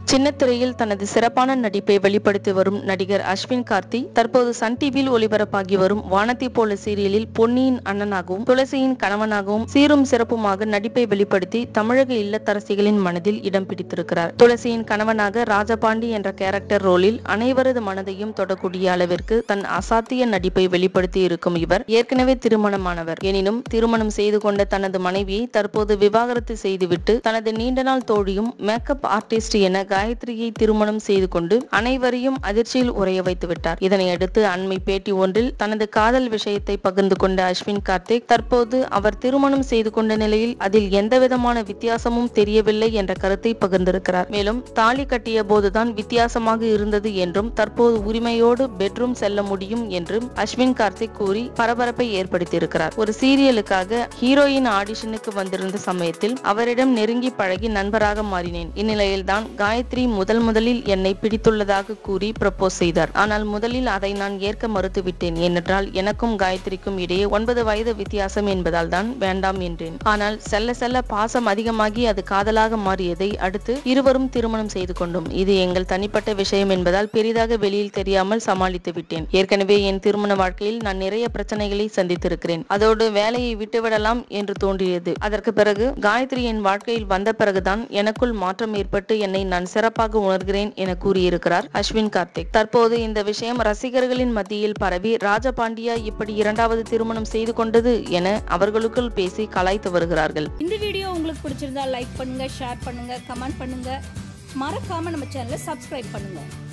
சின்னத்திரையில் தனது சிறப்பான நடிப்பை வெளிப்படுத்தி வரும் நடிகர் அஸ்வின் கார்த்தி தற்போது சன் டிவியில் ஒளிபரப்பாகி வரும் வானத்தை போல சீரியலில் பொன்னியின் அண்ணனாகவும் துளசியின் கணவனாகவும் சீரும் சிறப்புமாக நடிப்பை வெளிப்படுத்தி தமிழக இல்லத்தரசிகளின் மனதில் இடம் பிடித்திருக்கிறார். துளசியின் கணவனாக ராஜபாண்டி என்ற கேரக்டர் ரோலில் அனைவரது மனதையும் தொடக்கூடிய அளவிற்கு தன் அசாத்திய நடிப்பை வெளிப்படுத்தி இருக்கும் இவர் ஏற்கனவே திருமணமானவர். எனினும் திருமணம் செய்து கொண்ட தனது மனைவியை தற்போது விவாகரத்து செய்துவிட்டு தனது நீண்ட நாள் தோழியும் மேக்கப் ஆர்டிஸ்ட் என காயத்ரியை திருமணம் செய்து கொண்டு அனைவரையும் அதிர்ச்சியில் உறைய வைத்து விட்டார். இதனையடுத்து அண்மை பேட்டி ஒன்றில் தனது காதல் விஷயத்தை பகிர்ந்து கொண்ட அஸ்வின் கார்த்திக் தற்போது அவர் திருமணம் செய்து கொண்ட நிலையில் அதில் எந்தவிதமான வித்தியாசமும் தெரியவில்லை என்ற கருத்தை பகிர்ந்திருக்கிறார். மேலும் தாலி கட்டிய போதுதான் வித்தியாசமாக இருந்தது என்றும் தற்போது உரிமையோடு பெட்ரூம் செல்ல முடியும் என்றும் அஸ்வின் கார்த்திக் கூறி பரபரப்பை ஏற்படுத்தியிருக்கிறார். ஒரு சீரியலுக்காக ஹீரோயின் ஆடிஷனுக்கு வந்திருந்த சமயத்தில் அவரிடம் நெருங்கி பழகி நண்பராக மாறினேன். இந்நிலையில்தான் காயத்ரி முதலில் என்னை பிடித்துள்ளதாக கூறி ப்ரப்போஸ் செய்தார். ஆனால் முதலில் அதை நான் ஏற்க மறுத்துவிட்டேன். ஏனென்றால் எனக்கும் காயத்ரிக்கும் இடையே 9 வயது வித்தியாசம் என்பதால் தான் வேண்டாம் என்றேன். ஆனால் செல்ல செல்ல பாசம் அதிகமாகி அது காதலாக மாறியதை அடுத்து இருவரும் திருமணம் செய்து கொண்டோம். இது எங்கள் தனிப்பட்ட விஷயம் என்பதால் பெரிதாக வெளியில் தெரியாமல் சமாளித்து விட்டேன். ஏற்கனவே என் திருமண வாழ்க்கையில் நான் நிறைய பிரச்சனைகளை சந்தித்திருக்கிறேன். அதோடு வேலையை விட்டுவிடலாம் என்று தோன்றியது. அதற்கு பிறகு காயத்ரி என் வாழ்க்கையில் வந்த பிறகுதான் எனக்குள் மாற்றம் ஏற்பட்டு என்னை நான் சிறப்பாக உணர்கிறேன் என கூறியிருக்கிறார் அஸ்வின் கார்த்திக். தற்போது இந்த விஷயம் ரசிகர்களின் மத்தியில் பரவி ராஜபாண்டியா இப்படி 2வது திருமணம் செய்து கொண்டது என அவர்களுக்குள் பேசி கலாய்த்து வருகிறார்கள். இந்த வீடியோ உங்களுக்கு பிடிச்சிருந்தா லைக் பண்ணுங்க, ஷேர் பண்ணுங்க, கமெண்ட் பண்ணுங்க. மறக்காம நம்ம சேனலை சப்ஸ்கிரைப் பண்ணுங்க.